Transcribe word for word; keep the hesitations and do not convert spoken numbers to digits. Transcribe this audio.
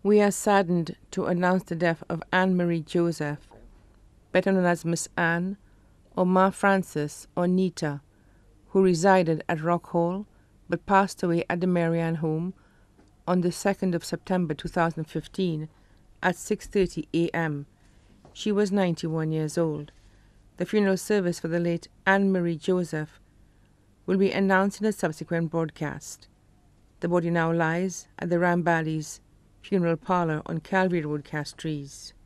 We are saddened to announce the death of Anne Marie Joseph, better known as Miss Anne, or Ma Francis, or Nita, who resided at Rock Hall but passed away at the Marianne home on the second of September two thousand fifteen at six thirty a m She was ninety-one years old. The funeral service for the late Anne Marie Joseph will be announced in a subsequent broadcast. The body now lies at the Ramballi's Funeral Parlor on Calvary Road, Castries.